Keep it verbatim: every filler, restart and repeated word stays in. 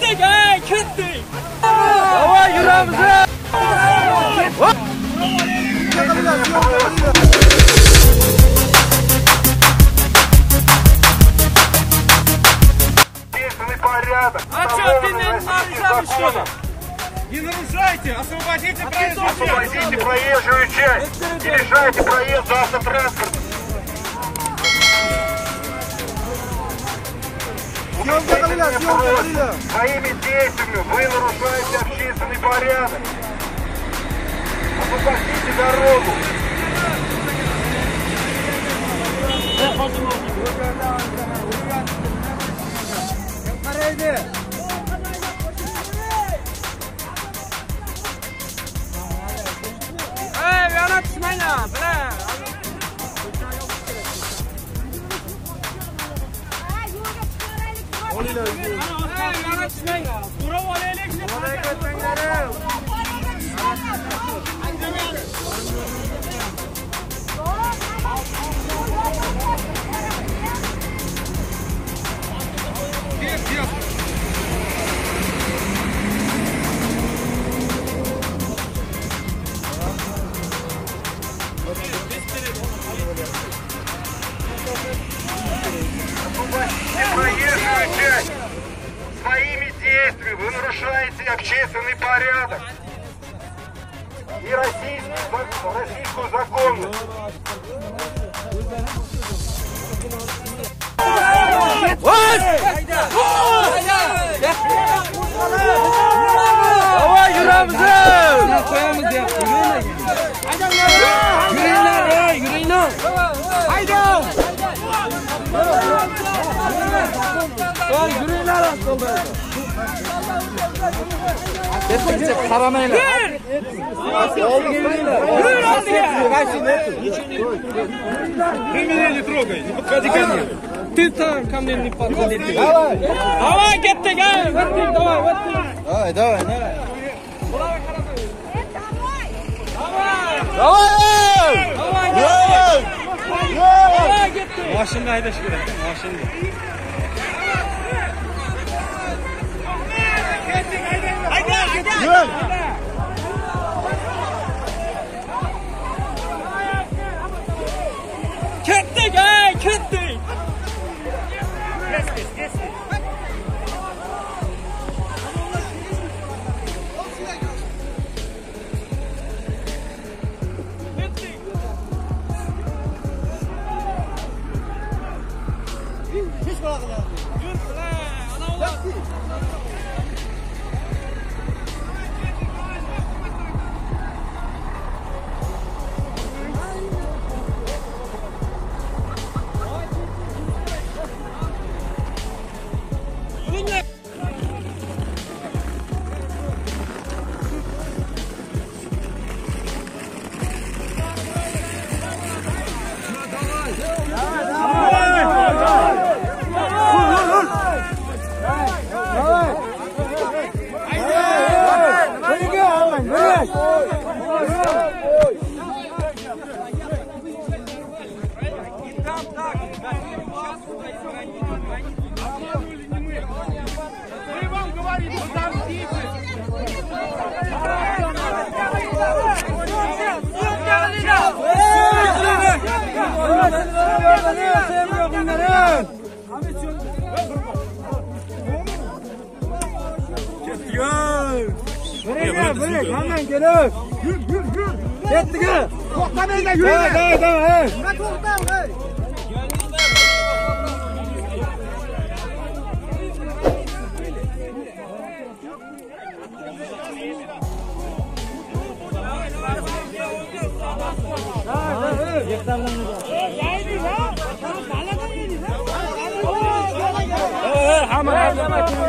Ketdik, ey, ketdik. Hava yuramiz. Порядок. А что ты не нарушаешь? Не нарушайте, освободите проезжую часть. Освободите проезжую часть. Не мешайте проезду автотранспорта. Своими действиями вы нарушаете общественный порядок. Освободите дорогу. Ey, yana tushmanglar, bilan. Olinglar. Ey, yana tushmanglar. So'rab olaylik. Harakatlangarim. Проезжую часть. Своими действиями вы нарушаете общественный порядок и российскую, российскую законность. Hava yuramiz. Qo'yamiz deb. Yuringlar, ey, yuringlar. Haydang. Voy, yuringlar aslida. Ketdi, qaramanglar. Yur oldiga. Ты меня не трогай, не подходи ко мне. Ты там ко мне не подходи. Давай. Давай, ketdik, ey. O'tdik, давай, o'tdik. Давай, давай, давай. Давай! Давай! Давай! Давай ketdik. Mashinani haydash kerak, mashinani. Hayda, hayda. Yur. Ketdik, ey, ketdik. Hamma